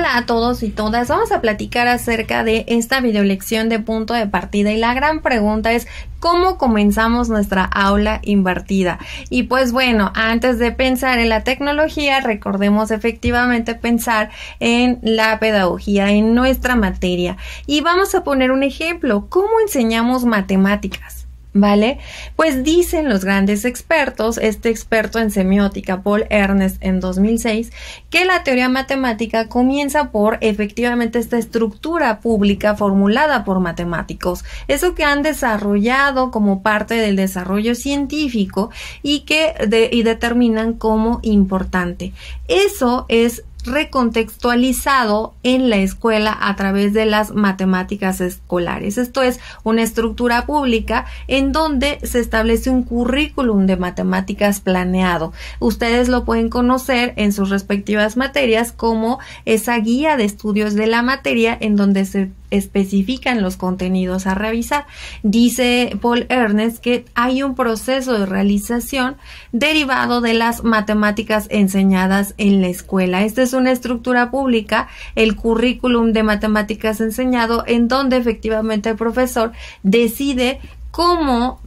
Hola a todos y todas, vamos a platicar acerca de esta videolección de punto de partida y la gran pregunta es ¿cómo comenzamos nuestra aula invertida? Y pues bueno, antes de pensar en la tecnología, recordemos efectivamente pensar en la pedagogía, en nuestra materia. Y vamos a poner un ejemplo, ¿cómo enseñamos matemáticas? ¿Vale? Pues dicen los grandes expertos, este experto en semiótica, Paul Ernst, en 2006, que la teoría matemática comienza por efectivamente esta estructura pública formulada por matemáticos, eso que han desarrollado como parte del desarrollo científico y que determinan como importante. Eso es recontextualizado en la escuela a través de las matemáticas escolares. Esto es una estructura pública en donde se establece un currículum de matemáticas planeado. Ustedes lo pueden conocer en sus respectivas materias como esa guía de estudios de la materia en donde se especifican los contenidos a revisar. Dice Paul Ernst que hay un proceso de realización derivado de las matemáticas enseñadas en la escuela. Esta es una estructura pública, el currículum de matemáticas enseñado, en donde efectivamente el profesor decide cómo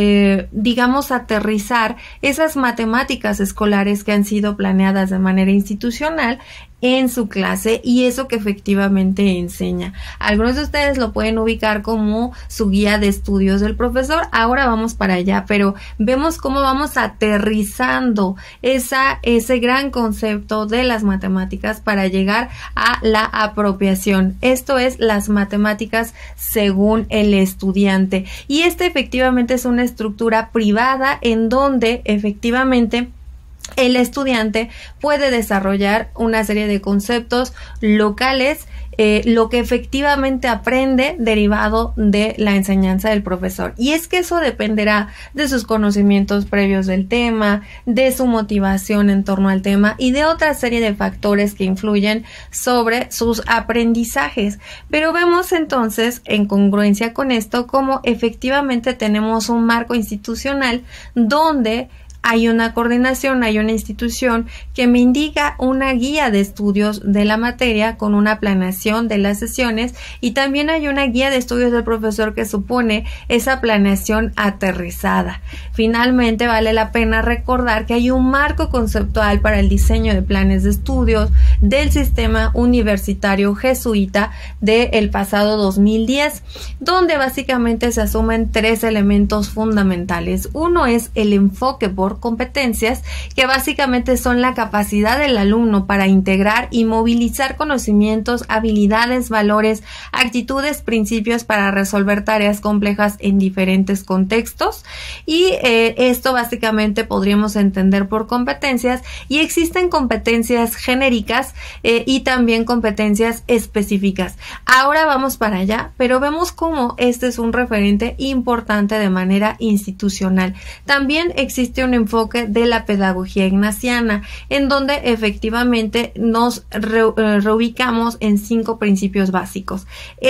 digamos, aterrizar esas matemáticas escolares que han sido planeadas de manera institucional en su clase y eso que efectivamente enseña. Algunos de ustedes lo pueden ubicar como su guía de estudios del profesor. Ahora vamos para allá, pero vemos cómo vamos aterrizando ese gran concepto de las matemáticas para llegar a la apropiación. Esto es las matemáticas según el estudiante. Y efectivamente es una estructura privada en donde efectivamente el estudiante puede desarrollar una serie de conceptos locales, lo que efectivamente aprende derivado de la enseñanza del profesor. Y es que eso dependerá de sus conocimientos previos del tema, de su motivación en torno al tema y de otra serie de factores que influyen sobre sus aprendizajes. Pero vemos entonces, en congruencia con esto, cómo efectivamente tenemos un marco institucional donde hay una coordinación, hay una institución que me indica una guía de estudios de la materia con una planeación de las sesiones y también hay una guía de estudios del profesor que supone esa planeación aterrizada. Finalmente, vale la pena recordar que hay un marco conceptual para el diseño de planes de estudios del sistema universitario jesuita del pasado 2010, donde básicamente se asumen tres elementos fundamentales. Uno es el enfoque por competencias, que básicamente son la capacidad del alumno para integrar y movilizar conocimientos, habilidades, valores, actitudes, principios para resolver tareas complejas en diferentes contextos y esto básicamente podríamos entender por competencias y existen competencias genéricas y también competencias específicas. Ahora vamos para allá, pero vemos cómo este es un referente importante de manera institucional. También existe un enfoque de la pedagogía ignaciana, en donde efectivamente nos reubicamos en 5 principios básicos.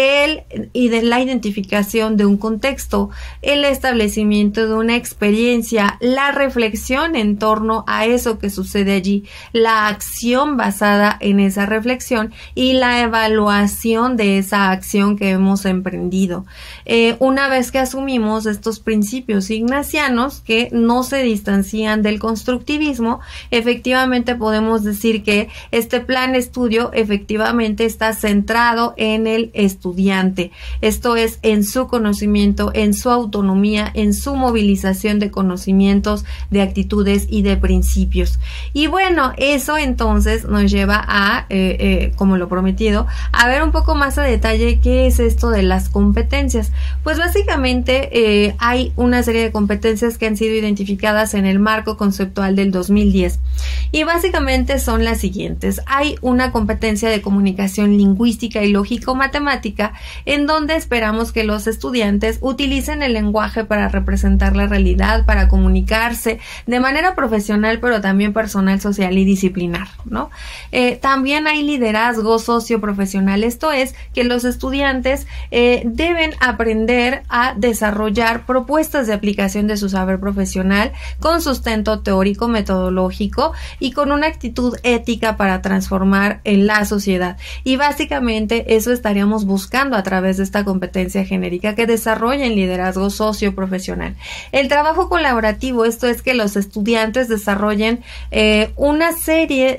Y de la identificación de un contexto, el establecimiento de una experiencia, la reflexión en torno a eso que sucede allí, la acción basada en esa reflexión y la evaluación de esa acción que hemos emprendido. Una vez que asumimos estos principios ignacianos que no se distancian del constructivismo, efectivamente podemos decir que este plan de estudio efectivamente está centrado en el estudiante. Esto es en su conocimiento, en su autonomía, en su movilización de conocimientos, de actitudes y de principios. Y bueno, eso entonces nos lleva a, como lo prometido, a ver un poco más a detalle qué es esto de las competencias. Pues básicamente hay una serie de competencias que han sido identificadas en el marco conceptual del 2010 y básicamente son las siguientes. Hay una competencia de comunicación lingüística y lógico-matemática en donde esperamos que los estudiantes utilicen el lenguaje para representar la realidad, para comunicarse de manera profesional pero también personal, social y disciplinar, ¿no? También hay liderazgo socioprofesional, esto es que los estudiantes deben aprender a desarrollar propuestas de aplicación de su saber profesional con sustento teórico metodológico crítico y con una actitud ética para transformar en la sociedad. Y básicamente eso estaríamos buscando a través de esta competencia genérica que desarrolla en liderazgo socioprofesional. El trabajo colaborativo, esto es que los estudiantes desarrollen una serie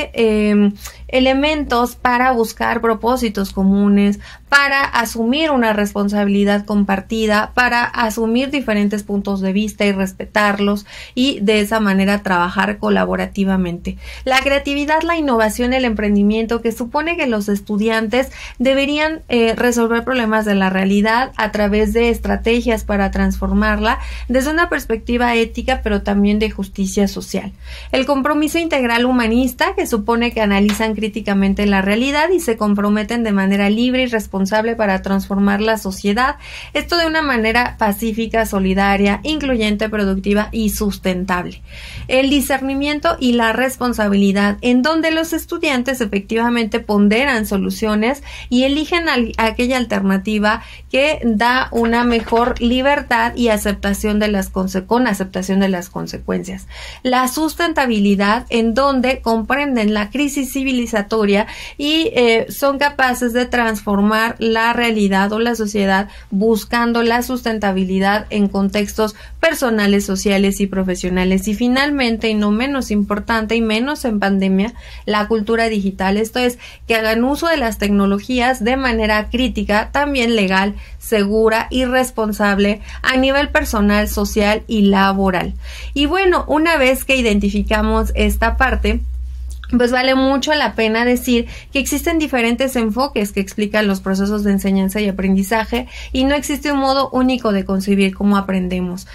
de elementos para buscar propósitos comunes, para asumir una responsabilidad compartida, para asumir diferentes puntos de vista y respetarlos y de esa manera trabajar colaborativamente. La creatividad, la innovación, el emprendimiento, que supone que los estudiantes deberían resolver problemas de la realidad a través de estrategias para transformarla desde una perspectiva ética, pero también de justicia social. El compromiso integral humanista, que supone que analizan críticamente la realidad y se comprometen de manera libre y responsable para transformar la sociedad, esto de una manera pacífica, solidaria, incluyente, productiva y sustentable. El discernimiento y la responsabilidad, en donde los estudiantes efectivamente ponderan soluciones y eligen aquella alternativa que da una mejor libertad y aceptación de con aceptación de las consecuencias. La sustentabilidad, en donde comprenden la crisis civilizatoria y son capaces de transformar la realidad o la sociedad buscando la sustentabilidad en contextos personales, sociales y profesionales. Y finalmente, y no menos importante y menos en pandemia, la cultura digital, esto es que hagan uso de las tecnologías de manera crítica, también legal, segura y responsable a nivel personal, social y laboral. Y bueno, una vez que identificamos esta parte, pues vale mucho la pena decir que existen diferentes enfoques que explican los procesos de enseñanza y aprendizaje y no existe un modo único de concebir cómo aprendemos.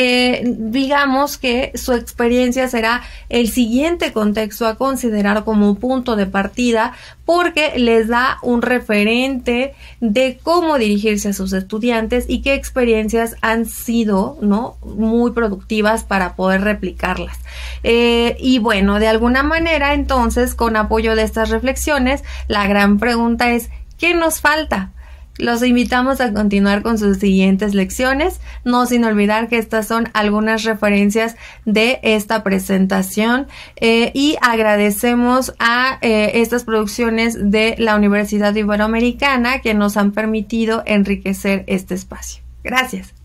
Digamos que su experiencia será el siguiente contexto a considerar como un punto de partida porque les da un referente de cómo dirigirse a sus estudiantes y qué experiencias han sido, ¿no?, muy productivas para poder replicarlas. Y bueno, de alguna manera, entonces, con apoyo de estas reflexiones, la gran pregunta es, ¿qué nos falta? Los invitamos a continuar con sus siguientes lecciones, no sin olvidar que estas son algunas referencias de esta presentación y agradecemos a estas producciones de la Universidad Iberoamericana que nos han permitido enriquecer este espacio. Gracias.